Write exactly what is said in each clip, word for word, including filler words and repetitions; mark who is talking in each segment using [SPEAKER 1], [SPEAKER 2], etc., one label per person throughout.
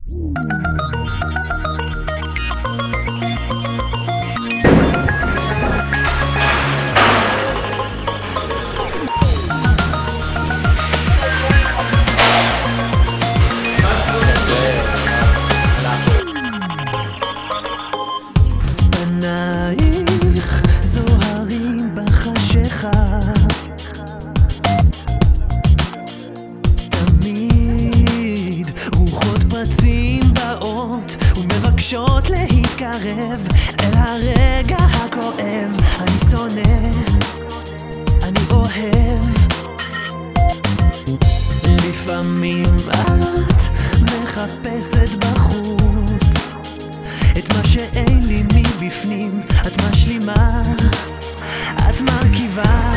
[SPEAKER 1] פנייך זוהרים בחשיכה, תמיד רוחות פרצים באות ומבקשות להתקרב אל הרגע הכואב. אני שונא, אני אוהב, לפעמים את מחפשת בחוץ את מה שאין לי מבפנים. את משלימה, את מרכיבה.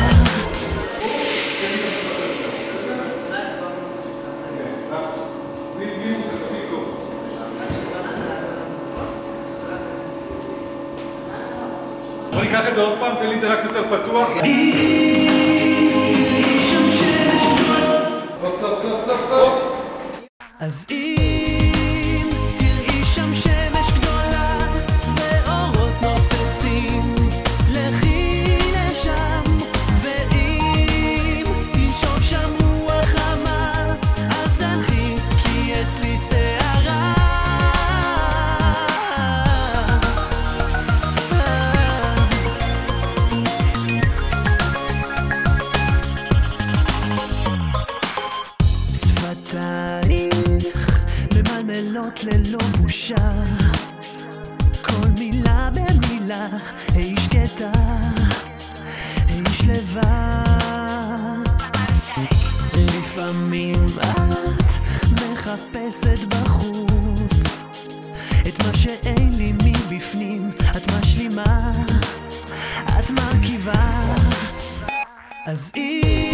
[SPEAKER 2] בוא ניקח את זה עוד פעם, תן לי את זה רק יותר פתוח. צופ צופ צופ צופ צופ.
[SPEAKER 1] אז אם תראי שם שמש גדולה ואורות נוצצים, לכי לשם. ואם תנשוב שם רוח חמה, אז תנחי, כי אצלי שערה. שפתייך ממלמלות ללא בושה, כל מילה במילה, היי שקטה, היי שלווה. לפעמים את מחפשת בחוץ את מה שאין לי מבפנים. את משלימה, את מרכיבה. אז אם